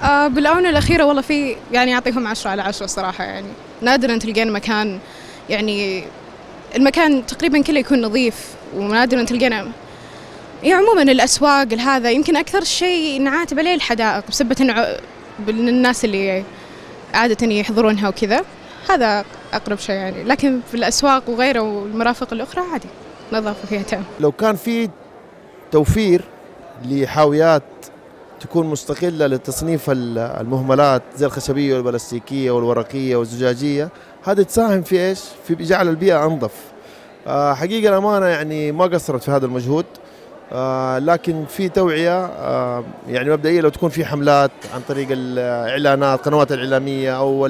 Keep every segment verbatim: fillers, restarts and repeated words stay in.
آه بالآونة الأخيرة والله في يعني أعطيهم عشرة على عشرة صراحة. يعني نادراً تلقين مكان، يعني المكان تقريباً كله يكون نظيف، ونادراً تلقينا يعني عموماً الأسواق هذا. يمكن أكثر شيء نعاتب عليه الحدائق بسبب إنه الناس اللي عادة يحضرونها وكذا، هذا أقرب شيء يعني. لكن في الأسواق وغيره والمرافق الأخرى عادي نظافة فيها تام. لو كان في توفير لحاويات تكون مستقلة لتصنيف المهملات زي الخشبية والبلاستيكية والورقية والزجاجية، هذا تساهم في إيش؟ في جعل البيئة أنظف. آه حقيقة الأمانة يعني ما قصرت في هذا المجهود، آه لكن في توعية. آه يعني مبدئيا لو تكون في حملات عن طريق الإعلانات، قنوات الإعلامية أو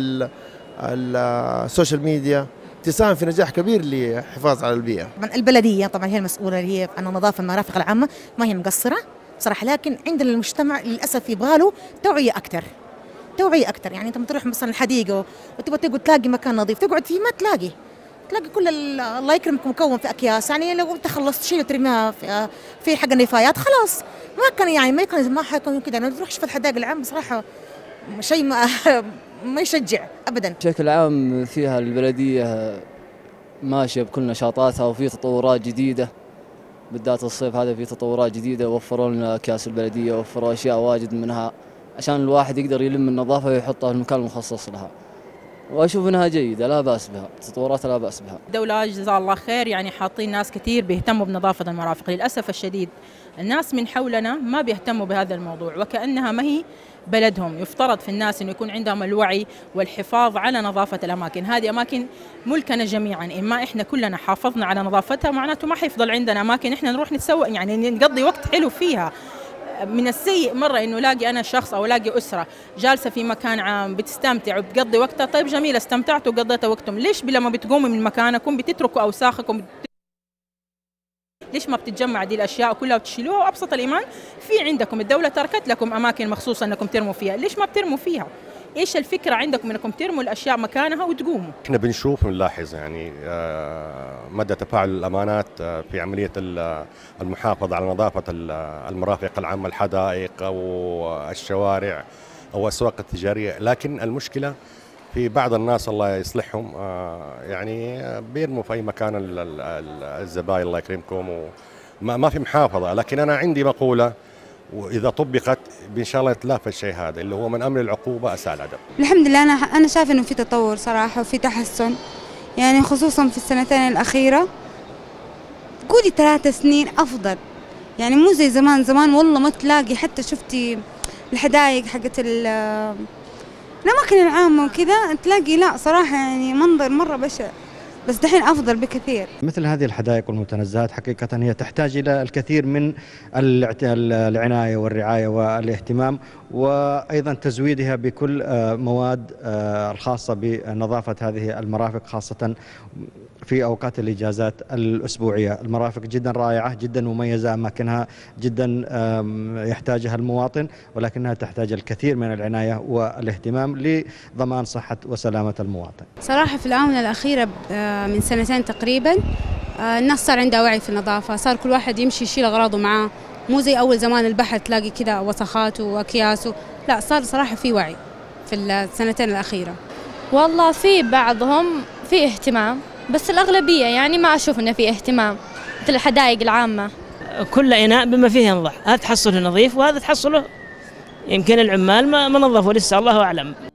السوشيال ميديا، تساهم في نجاح كبير للحفاظ على البيئة. طبعا البلدية طبعا هي المسؤولة اللي هي عن نظافة المرافق العامة، ما هي مقصرة صراحة. لكن عندنا المجتمع للأسف يبغى له توعية أكثر، توعية أكثر. يعني أنت تروح مثلا الحديقة وتبغى تقعد تلاقي مكان نظيف تقعد فيه، ما تلاقي تلاقي كل الله يكرمك مكون في أكياس. يعني لو أنت خلصت شيء وترميها في, في حق النفايات خلاص، ما كان يعني ما كان ما حيكون كذا. أنا تروح في الحدائق العامة بصراحة شيء ما ما يشجع أبدا. بشكل عام فيها البلدية ماشية بكل نشاطاتها، وفي تطورات جديدة بالذات الصيف هذا في تطورات جديدة. وفروا لنا أكياس البلدية، وفروا أشياء واجد منها عشان الواحد يقدر يلم النظافة ويحطها في المكان المخصص لها، وأشوف أنها جيدة لا بأس بها، تطورات لا بأس بها. الدولة جزاها الله خير يعني حاطين ناس كثير بيهتموا بنظافة المرافق. للأسف الشديد الناس من حولنا ما بيهتموا بهذا الموضوع، وكأنها ما هي بلدهم. يفترض في الناس أن يكون عندهم الوعي والحفاظ على نظافة الأماكن. هذه أماكن ملكنا جميعا، إما إحنا كلنا حافظنا على نظافتها معناته ما حيفضل عندنا أماكن إحنا نروح نتسوق يعني نقضي وقت حلو فيها. من السيء مرة إنه لاقي أنا شخص أو لاقي أسرة جالسة في مكان عام بتستمتع وبتقضي وقتها. طيب جميل، استمتعتوا وقضيتوا وقتهم، ليش لما بتقوموا من مكانكم بتتركوا أوساخكم؟ ليش ما بتتجمع دي الأشياء كلها وتشيلوها؟ وأبسط الإيمان في عندكم الدولة تركت لكم أماكن مخصوصة أنكم ترموا فيها، ليش ما بترموا فيها؟ إيش الفكرة عندكم أنكم ترموا الأشياء مكانها وتقوموا؟ إحنا بنشوف ونلاحظ يعني مدى تفاعل الأمانات في عملية المحافظة على نظافة المرافق العامة، الحدائق أو الشوارع أو الأسواق التجارية. لكن المشكلة في بعض الناس الله يصلحهم يعني بيرموا في أي مكان الزباين الله يكرمكم، وما في محافظة. لكن أنا عندي مقولة وإذا طبقت إن شاء الله يتلافى الشيء هذا اللي هو من أمر العقوبة أساء الأدب. الحمد لله أنا أنا شايفة إنه في تطور صراحة وفي تحسن، يعني خصوصا في السنتين الأخيرة. قولي ثلاث سنين أفضل، يعني مو زي زمان. زمان والله ما تلاقي، حتى شفتي الحدايق حقت الأماكن العامة وكذا تلاقي لا صراحة يعني منظر مرة بشع، بس دحين أفضل بكثير. مثل هذه الحدائق والمتنزهات حقيقة هي تحتاج إلى الكثير من العناية والرعاية والاهتمام، وأيضا تزويدها بكل مواد الخاصة بنظافة هذه المرافق، خاصة في أوقات الإجازات الأسبوعية. المرافق جدا رائعة، جدا مميزة، أماكنها جدا يحتاجها المواطن، ولكنها تحتاج الكثير من العناية والاهتمام لضمان صحة وسلامة المواطن. صراحة في الآونة الأخيرة من سنتين تقريبا الناس صار عندها وعي في النظافة، صار كل واحد يمشي يشيل أغراضه معاه، مو زي أول زمان البحر تلاقي كذا وسخات وأكياس. لا صار صراحة في وعي في السنتين الأخيرة. والله في بعضهم في اهتمام، بس الأغلبية يعني ما أشوف إنه في اهتمام. مثل الحدائق العامة كل إناء بما فيه ينضح، هذا تحصله نظيف وهذا تحصله يمكن العمال ما نظفوا لسه، الله أعلم.